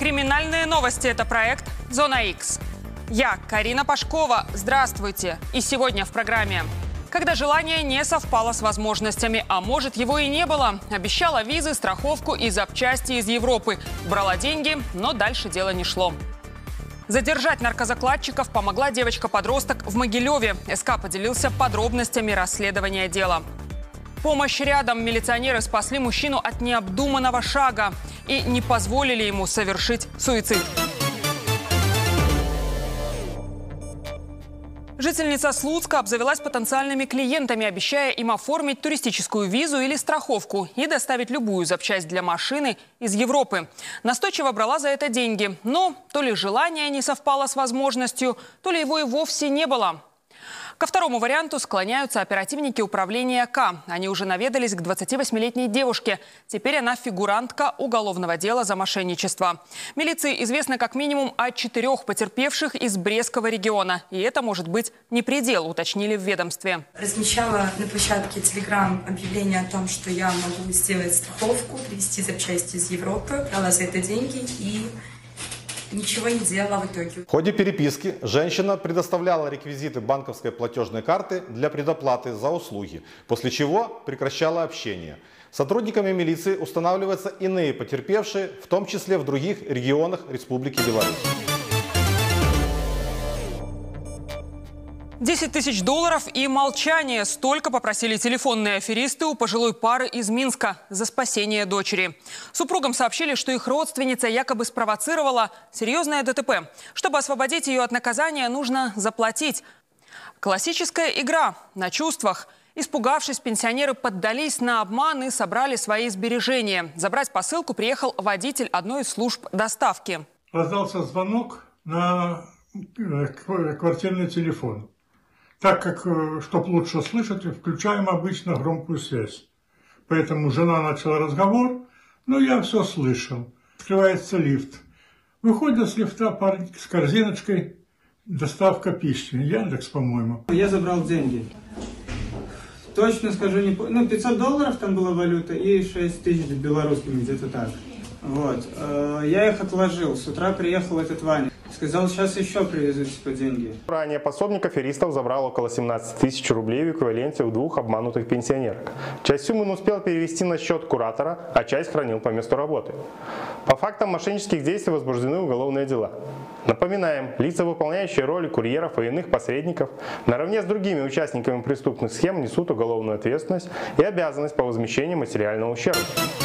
Криминальные новости – это проект «Зона X». Я, Карина Пашкова. Здравствуйте. И сегодня в программе. Когда желание не совпало с возможностями, а может его и не было. Обещала визы, страховку и запчасти из Европы. Брала деньги, но дальше дело не шло. Задержать наркозакладчиков помогла девочка-подросток в Могилеве. СК поделился подробностями расследования дела. Помощь рядом. Милиционеры спасли мужчину от необдуманного шага и не позволили ему совершить суицид. Жительница Слуцка обзавелась потенциальными клиентами, обещая им оформить туристическую визу или страховку и доставить любую запчасть для машины из Европы. Настойчиво брала за это деньги, но то ли желание не совпало с возможностью, то ли его и вовсе не было. Ко второму варианту склоняются оперативники управления К. Они уже наведались к 28-летней девушке. Теперь она фигурантка уголовного дела за мошенничество. Милиции известно как минимум о 4 потерпевших из Брестского региона. И это может быть не предел, уточнили в ведомстве. Размещала на площадке Telegram объявление о том, что я могу сделать страховку, привезти запчасти из Европы. Брала за это деньги и ничего не делала в итоге. В ходе переписки женщина предоставляла реквизиты банковской платежной карты для предоплаты за услуги, после чего прекращала общение. Сотрудниками милиции устанавливаются иные потерпевшие, в том числе в других регионах Республики Беларусь. 10 тысяч долларов и молчание. Столько попросили телефонные аферисты у пожилой пары из Минска за спасение дочери. Супругам сообщили, что их родственница якобы спровоцировала серьезное ДТП. Чтобы освободить ее от наказания, нужно заплатить. Классическая игра на чувствах. Испугавшись, пенсионеры поддались на обман и собрали свои сбережения. Забрать посылку приехал водитель одной из служб доставки. Раздался звонок на квартирный телефон. Так как, чтобы лучше слышать, включаем обычно громкую связь. Поэтому жена начала разговор, но я все слышал. Открывается лифт. Выходит с лифта парень с корзиночкой, доставка пищи. Яндекс, по-моему. Я забрал деньги. Точно скажу, не помню. 500 долларов там была валюта и 6 тысяч белорусскими, где-то так. Вот. Я их отложил. С утра приехал этот Ваня. Сказал, сейчас еще привезут типа деньги. Ранее пособник аферистов забрал около 17 тысяч рублей в эквиваленте у 2 обманутых пенсионерок. Часть суммы он успел перевести на счет куратора, а часть хранил по месту работы. По фактам мошеннических действий возбуждены уголовные дела. Напоминаем, лица, выполняющие роли курьеров и иных посредников, наравне с другими участниками преступных схем несут уголовную ответственность и обязанность по возмещению материального ущерба.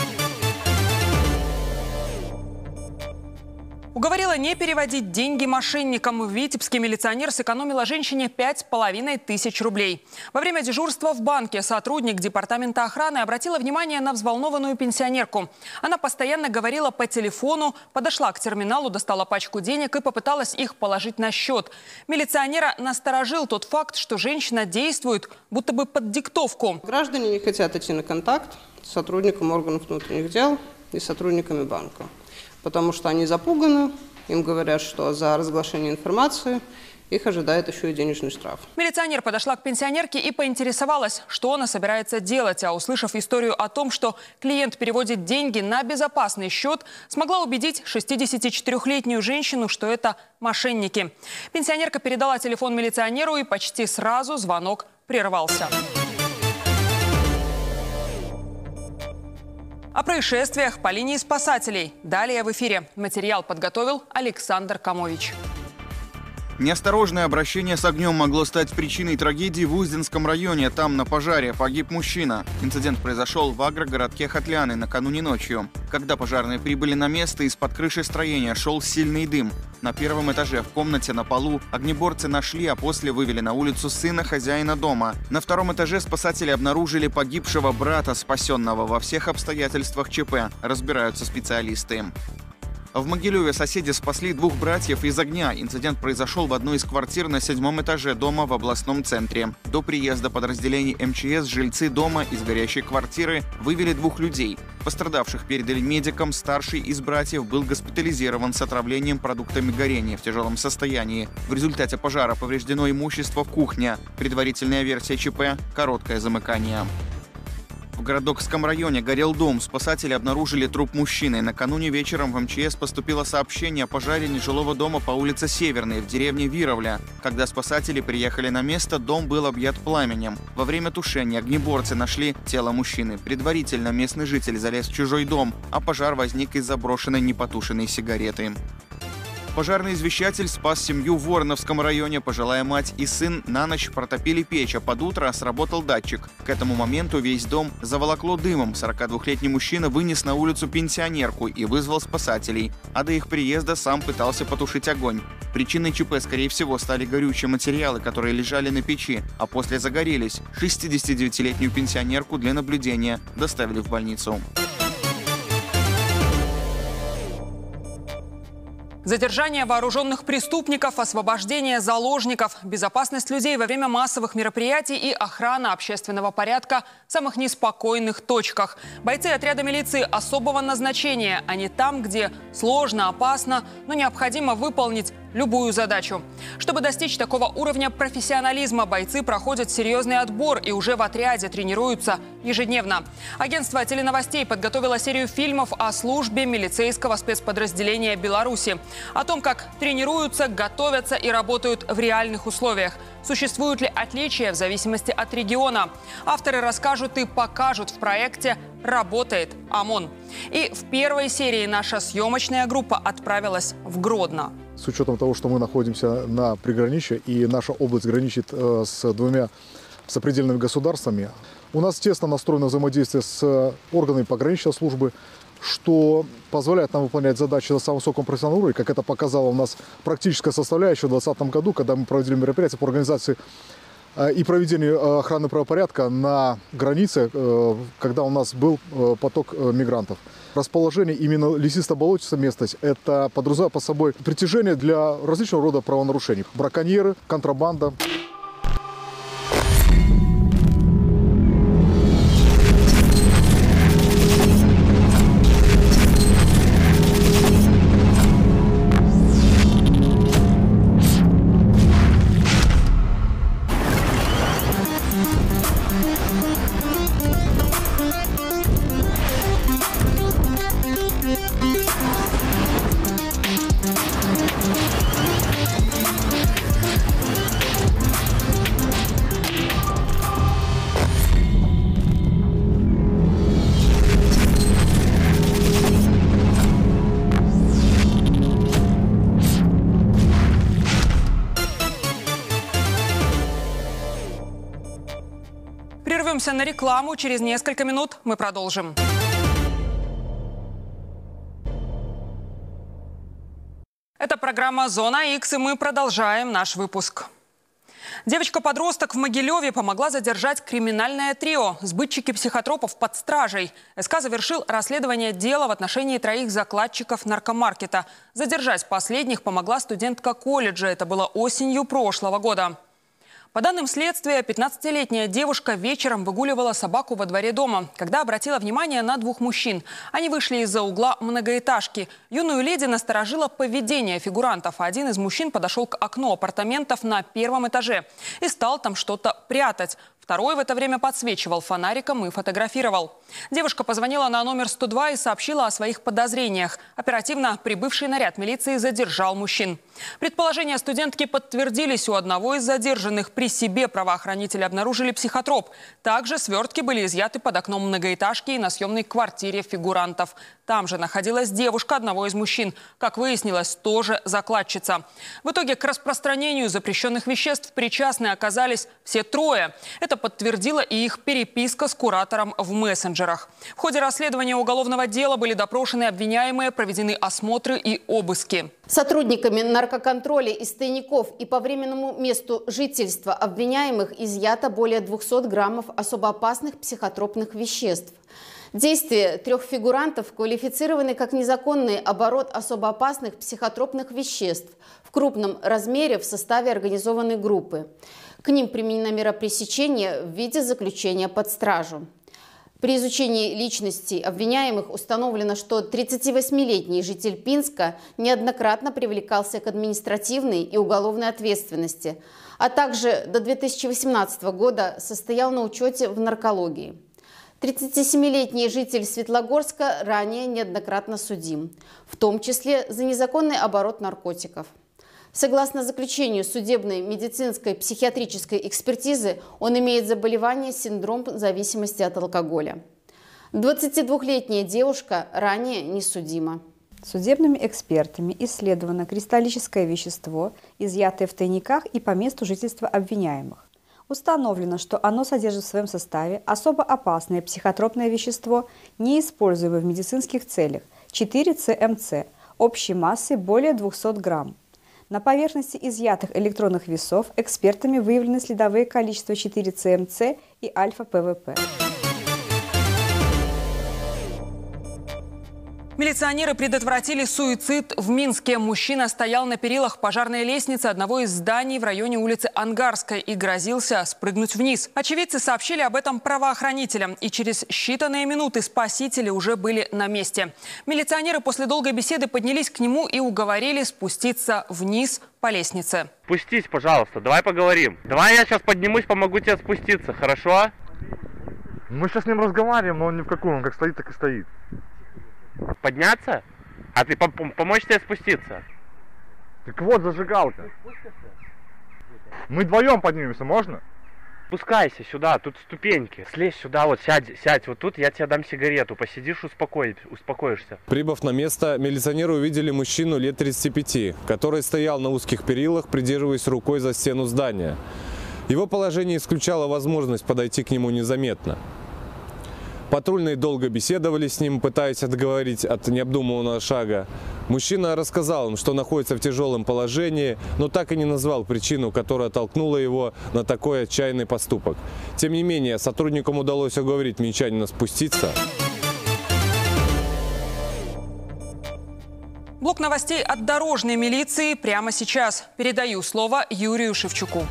Уговорила не переводить деньги мошенникам. Витебский милиционер сэкономила женщине 5500 рублей. Во время дежурства в банке сотрудник департамента охраны обратила внимание на взволнованную пенсионерку. Она постоянно говорила по телефону, подошла к терминалу, достала пачку денег и попыталась их положить на счет. Милиционера насторожил тот факт, что женщина действует будто бы под диктовку. Граждане не хотят идти на контакт с сотрудником органов внутренних дел и сотрудниками банка. Потому что они запуганы, им говорят, что за разглашение информации их ожидает еще и денежный штраф. Милиционер подошла к пенсионерке и поинтересовалась, что она собирается делать. А услышав историю о том, что клиент переводит деньги на безопасный счет, смогла убедить 64-летнюю женщину, что это мошенники. Пенсионерка передала телефон милиционеру, и почти сразу звонок прервался. О происшествиях по линии спасателей. Далее в эфире. Материал подготовил Александр Камович. Неосторожное обращение с огнем могло стать причиной трагедии в Узденском районе. Там на пожаре погиб мужчина. Инцидент произошел в агрогородке Хотляны накануне ночью. Когда пожарные прибыли на место, из-под крыши строения шел сильный дым. На первом этаже в комнате на полу огнеборцы нашли, а после вывели на улицу сына хозяина дома. На втором этаже спасатели обнаружили погибшего брата, спасенного. Во всех обстоятельствах ЧП разбираются специалисты. В Могилеве соседи спасли 2 братьев из огня. Инцидент произошел в одной из квартир на 7-м этаже дома в областном центре. До приезда подразделений МЧС жильцы дома из горящей квартиры вывели 2 людей. Пострадавших передали медикам. Старший из братьев был госпитализирован с отравлением продуктами горения в тяжелом состоянии. В результате пожара повреждено имущество, кухня. Предварительная версия ЧП – короткое замыкание. В Городокском районе горел дом. Спасатели обнаружили труп мужчины. Накануне вечером в МЧС поступило сообщение о пожаре нежилого дома по улице Северной в деревне Вировля. Когда спасатели приехали на место, дом был объят пламенем. Во время тушения огнеборцы нашли тело мужчины. Предварительно местный житель залез в чужой дом, а пожар возник из-за брошенной непотушенной сигареты. Пожарный извещатель спас семью в Вороновском районе. Пожилая мать и сын на ночь протопили печь, а под утро сработал датчик. К этому моменту весь дом заволокло дымом. 42-летний мужчина вынес на улицу пенсионерку и вызвал спасателей. А до их приезда сам пытался потушить огонь. Причиной ЧП, скорее всего, стали горючие материалы, которые лежали на печи, а после загорелись. 69-летнюю пенсионерку для наблюдения доставили в больницу. Задержание вооруженных преступников, освобождение заложников, безопасность людей во время массовых мероприятий и охрана общественного порядка в самых неспокойных точках. Бойцы отряда милиции особого назначения. Они там, где сложно, опасно, но необходимо выполнить любую задачу. Чтобы достичь такого уровня профессионализма, бойцы проходят серьезный отбор и уже в отряде тренируются ежедневно. Агентство теленовостей подготовило серию фильмов о службе милицейского спецподразделения Беларуси. О том, как тренируются, готовятся и работают в реальных условиях. Существуют ли отличия в зависимости от региона? Авторы расскажут и покажут в проекте «Работает ОМОН». И в первой серии наша съемочная группа отправилась в Гродно. С учетом того, что мы находимся на приграничье и наша область граничит с двумя сопредельными государствами, у нас тесно настроено взаимодействие с органами пограничной службы, что позволяет нам выполнять задачи на самом высоком профессиональном уровне, как это показала у нас практическая составляющая в 2020 году, когда мы проводили мероприятия по организации и проведению охраны правопорядка на границе, когда у нас был поток мигрантов. Расположение именно лесисто-болотистая местность – это подразумевает под собой притяжение для различного рода правонарушений. Браконьеры, контрабанда. Прервемся на рекламу. Через несколько минут мы продолжим. Это программа «Зона Х», и мы продолжаем наш выпуск. Девочка-подросток в Могилеве помогла задержать криминальное трио. Сбытчики психотропов под стражей. СК завершил расследование дела в отношении 3 закладчиков наркомаркета. Задержать последних помогла студентка колледжа. Это было осенью прошлого года. По данным следствия, 15-летняя девушка вечером выгуливала собаку во дворе дома, когда обратила внимание на 2 мужчин. Они вышли из-за угла многоэтажки. Юную леди насторожило поведение фигурантов. Один из мужчин подошел к окну апартаментов на 1-м этаже и стал там что-то прятать. Второй в это время подсвечивал фонариком и фотографировал. Девушка позвонила на номер 102 и сообщила о своих подозрениях. Оперативно прибывший наряд милиции задержал мужчин. Предположения студентки подтвердились. У одного из задержанных при себе правоохранители обнаружили психотроп. Также свертки были изъяты под окном многоэтажки и на съемной квартире фигурантов. Там же находилась девушка одного из мужчин. Как выяснилось, тоже закладчица. В итоге к распространению запрещенных веществ причастны оказались все 3. Это подтвердила и их переписка с куратором в мессенджерах. В ходе расследования уголовного дела были допрошены обвиняемые, проведены осмотры и обыски. Сотрудниками наркоконтроля из тайников и по временному месту жительства обвиняемых изъято более 200 граммов особо опасных психотропных веществ. Действия 3 фигурантов квалифицированы как незаконный оборот особо опасных психотропных веществ в крупном размере в составе организованной группы. К ним применена мера пресечения в виде заключения под стражу. При изучении личностей обвиняемых установлено, что 38-летний житель Пинска неоднократно привлекался к административной и уголовной ответственности, а также до 2018 года состоял на учете в наркологии. 37-летний житель Светлогорска ранее неоднократно судим, в том числе за незаконный оборот наркотиков. Согласно заключению судебной медицинской психиатрической экспертизы, он имеет заболевание синдром зависимости от алкоголя. 22-летняя девушка ранее не судима. Судебными экспертами исследовано кристаллическое вещество, изъятое в тайниках и по месту жительства обвиняемых. Установлено, что оно содержит в своем составе особо опасное психотропное вещество, неиспользуемое в медицинских целях, 4-ЦМЦ, общей массой более 200 грамм. На поверхности изъятых электронных весов экспертами выявлены следовые количества 4-ЦМЦ и альфа-ПВП. Милиционеры предотвратили суицид в Минске. Мужчина стоял на перилах пожарной лестницы одного из зданий в районе улицы Ангарской и грозился спрыгнуть вниз. Очевидцы сообщили об этом правоохранителям, и через считанные минуты спасители уже были на месте. Милиционеры после долгой беседы поднялись к нему и уговорили спуститься вниз по лестнице. Спустись, пожалуйста, давай поговорим. Давай я сейчас поднимусь, помогу тебе спуститься, хорошо? Мы сейчас с ним разговариваем, но он ни в какую, он как стоит, так и стоит. Подняться? А ты помочь тебе спуститься? Так вот зажигалка. Мы вдвоем поднимемся, можно? Спускайся сюда, тут ступеньки. Слезь сюда, вот сядь вот тут, я тебе дам сигарету. Посидишь, успокоишься. Прибыв на место, милиционеры увидели мужчину лет 35, который стоял на узких перилах, придерживаясь рукой за стену здания. Его положение исключало возможность подойти к нему незаметно. Патрульные долго беседовали с ним, пытаясь отговорить от необдуманного шага. Мужчина рассказал им, что находится в тяжелом положении, но так и не назвал причину, которая толкнула его на такой отчаянный поступок. Тем не менее, сотрудникам удалось уговорить минчанина спуститься. Блок новостей от дорожной милиции прямо сейчас. Передаю слово Юрию Шевчуку.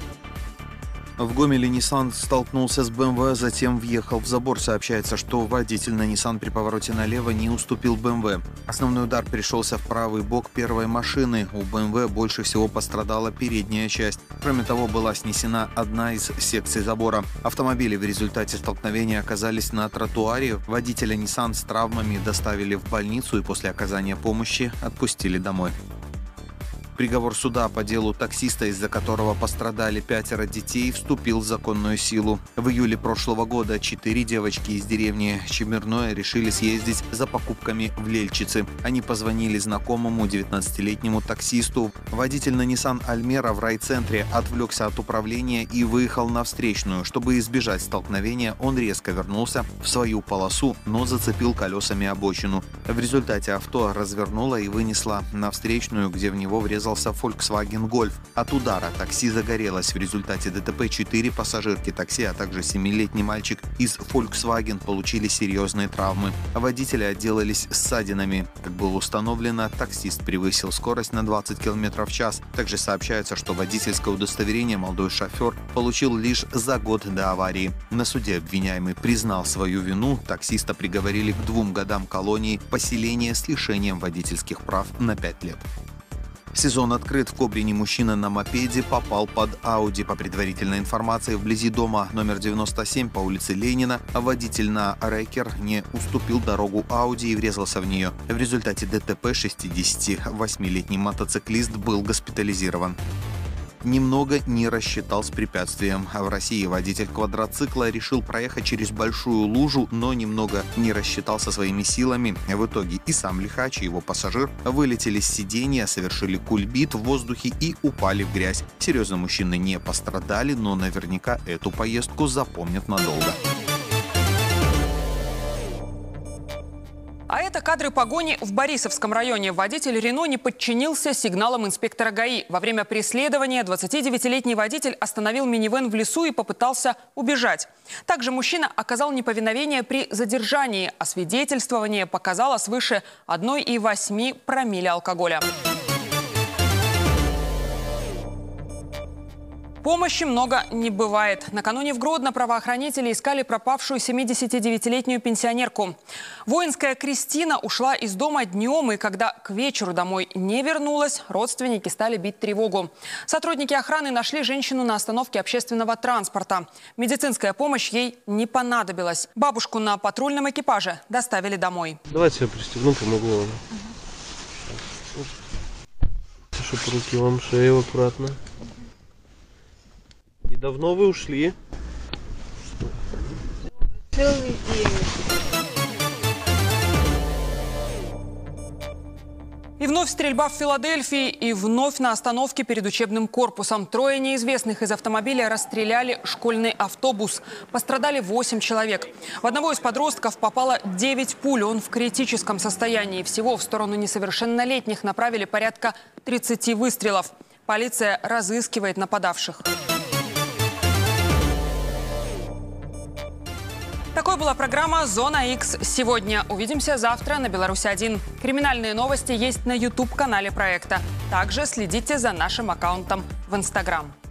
В Гомеле Nissan столкнулся с BMW, затем въехал в забор. Сообщается, что водитель на Nissan при повороте налево не уступил BMW. Основной удар пришелся в правый бок первой машины. У BMW больше всего пострадала передняя часть. Кроме того, была снесена одна из секций забора. Автомобили в результате столкновения оказались на тротуаре. Водителя Nissan с травмами доставили в больницу и после оказания помощи отпустили домой. Приговор суда по делу таксиста, из-за которого пострадали 5 детей, вступил в законную силу. В июле прошлого года 4 девочки из деревни Чемерное решили съездить за покупками в Лельчице. Они позвонили знакомому 19-летнему таксисту. Водитель на Nissan Альмера в райцентре отвлекся от управления и выехал на встречную. Чтобы избежать столкновения, он резко вернулся в свою полосу, но зацепил колесами обочину. В результате авто развернуло и вынесло на встречную, где в него врезался Volkswagen Golf. От удара такси загорелось. В результате ДТП 4 пассажирки такси, а также 7-летний мальчик из Volkswagen получили серьезные травмы. Водители отделались ссадинами. Как было установлено, таксист превысил скорость на 20 км в час. Также сообщается, что водительское удостоверение молодой шофер получил лишь за год до аварии. На суде обвиняемый признал свою вину. Таксиста приговорили к 2 годам колонии, поселения с лишением водительских прав на 5 лет. Сезон открыт. В Кобрине мужчина на мопеде попал под Ауди. По предварительной информации, вблизи дома номер 97 по улице Ленина водитель на Рекер не уступил дорогу Ауди и врезался в нее. В результате ДТП 68-летний мотоциклист был госпитализирован. Немного не рассчитал с препятствием. В России водитель квадроцикла решил проехать через большую лужу, но немного не рассчитал со своими силами. В итоге и сам лихач, и его пассажир вылетели с сиденья, совершили кульбит в воздухе и упали в грязь. Серьезно, мужчины не пострадали, но наверняка эту поездку запомнят надолго. А это кадры погони в Борисовском районе. Водитель Рено не подчинился сигналам инспектора ГАИ. Во время преследования 29-летний водитель остановил минивэн в лесу и попытался убежать. Также мужчина оказал неповиновение при задержании, а свидетельствование показало свыше 1,8 промилле алкоголя. Помощи много не бывает. Накануне в Гродно правоохранители искали пропавшую 79-летнюю пенсионерку. Воинская Кристина ушла из дома днем, и когда к вечеру домой не вернулась, родственники стали бить тревогу. Сотрудники охраны нашли женщину на остановке общественного транспорта. Медицинская помощь ей не понадобилась. Бабушку на патрульном экипаже доставили домой. Давайте я пристегну, помогу вам. Чтобы руки вам, шею аккуратно. И давно вы ушли? Целый день. И вновь стрельба в Филадельфии, и вновь на остановке перед учебным корпусом. Трое неизвестных из автомобиля расстреляли школьный автобус. Пострадали 8 человек. В одного из подростков попало 9 пуль. Он в критическом состоянии. Всего в сторону несовершеннолетних направили порядка 30 выстрелов. Полиция разыскивает нападавших. Такой была программа «Зона X» сегодня. Увидимся завтра на Беларусь-1. Криминальные новости есть на YouTube-канале проекта. Также следите за нашим аккаунтом в Instagram.